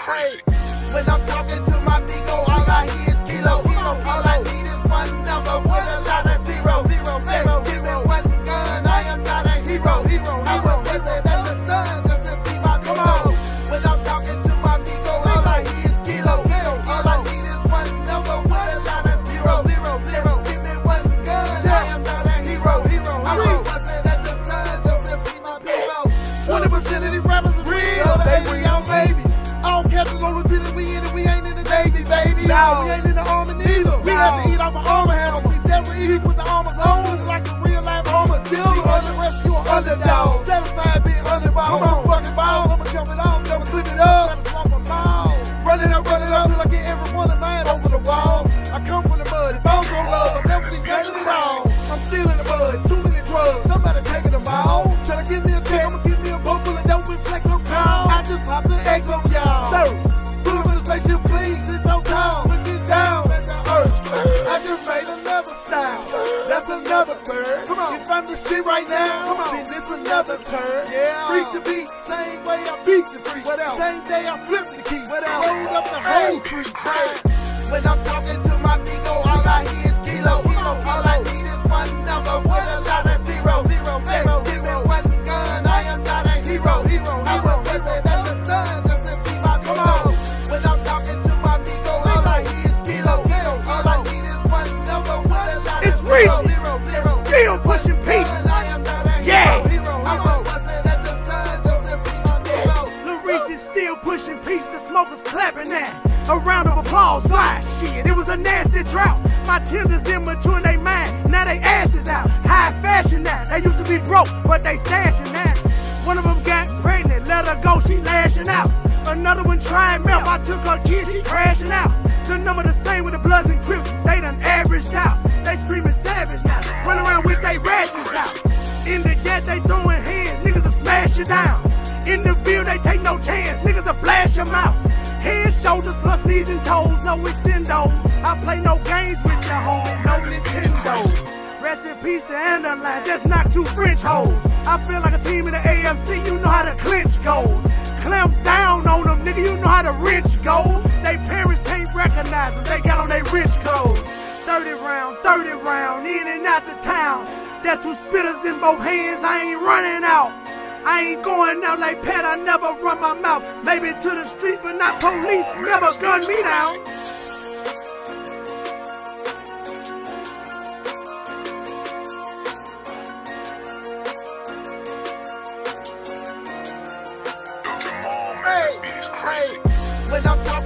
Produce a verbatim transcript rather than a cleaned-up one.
crazy. When I'm talking to my amigo, all I hear is kilo. All I need is one number with a lot of zeros. Just give me one gun, I am not a hero. I was blessed as the sun just to be my people. When I'm talking to my amigo, all I hear is kilo. All I need is one number with a lot of zeros. Just give me one gun, I am not a hero. I was blessed as the sun just to be my people. twenty percent of these rappers are real, baby, I'm baby. All captains on lieutenant, we in it, we ain't in the Navy, baby. No. We ain't in the Army neither. We no. have to eat off an armor hammer. We never eat with the armor on. Looking like a real life armor dealer. You under rescue an underdog. Satisfied being underball. Come on, fucking balls. I'ma jump it off, never clip it up. Gotta swap them all. Run it up, run it up till I get every one of mine over the wall. I come from the mud. If I was on love, I've never seen nothing at all. I'm still in the mud. Too many drugs. Somebody taking them all. Tryna give me a check, I'ma give me a boat full of dope with flex on call. I just popped the eggs on y'all. Sir, put him in the spaceship, please. It's so tall. Looking down at the earth. I just made another style. That's another bird. Come on. If I'm the shit right now, come on. Then this another turn. Yeah. Freak the beat. Same way I beat the freak. What else? Same day I flip the key. What else? Rolled up the whole tree. When I'm talking to my amigo, all I hear is kilo. All I need is one number with a lot of zeros. Just give me one gun, I am not a hero. I was blessed as the sun just to be my people. When I'm talking to my amigo, all I hear is kilo. All I need is one number with a lot it's of zeros. It's still pushing peace. Yeah. I was blessed as the sun just to be my people. Lil Reese is still pushing peace. The smokers clapping now. A round of applause, fire shit. It was a nasty drought. My children's immature in their mind. Now they asses out. High fashion now. They used to be broke, but they stashing now. One of them got pregnant, let her go, she lashing out. Another one tried milk, I took her kid, she crashing out. The number the same with the Bloods and Crips, they done averaged out. They screaming savage now, run around with they ratchets out. In the gap they throwing hands, niggas will smash you down. In the field they take no chance, niggas will blast your mouth. Head, shoulders, plus knees and toes, no extendos. I play no games with your homie, no Nintendo. Rest in peace to Anderline, just knock two French hoes. I feel like a team in the A F C, you know how to clinch goals. Clamp down on them, nigga, you know how to wrench goals. They parents can't recognize them, they got on their rich clothes. thirty round, thirty round, in and out the town. That's two spitters in both hands, I ain't running out. I ain't going out like Pat, I never run my mouth. Maybe to the street, but not police, never gun me down. Hey, hey, when I'm